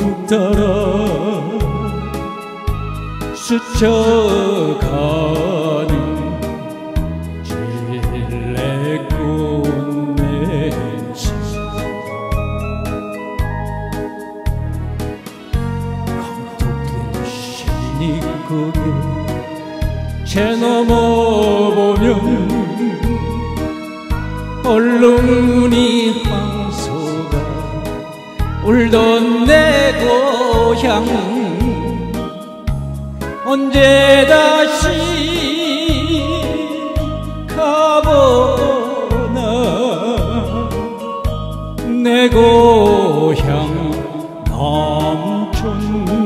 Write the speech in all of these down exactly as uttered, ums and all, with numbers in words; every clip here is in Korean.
따라 스쳐가는 질레꽃 냄새 감독된 신이국에 제 넘어보면 얼룩무늬 황소가 울던 내 고향 언제 다시 가보나 내 고향 남촌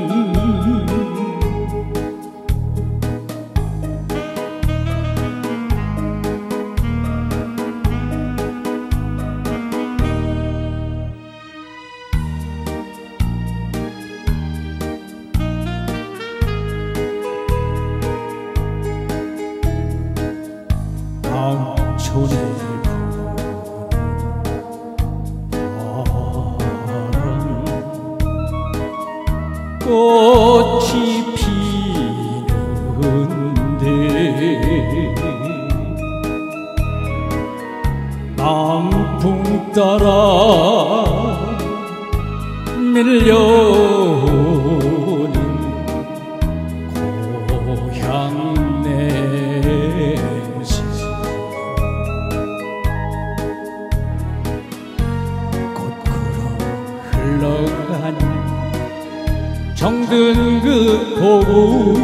남촌에 바람 꽃이 피는데 남풍 따라 밀려오는 고향 냄새 흘러가는 정든 그 보고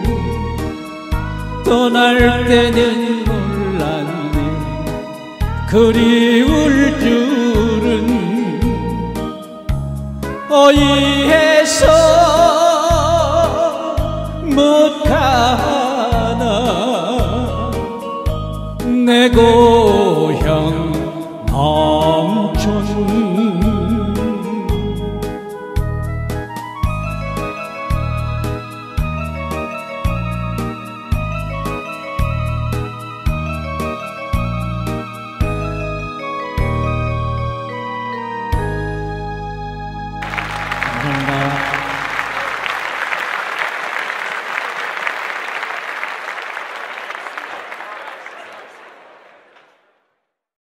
떠날 때는 몰랐네 그리울 줄은 어이해서 못 가나 내 고향 남촌 감사합니다.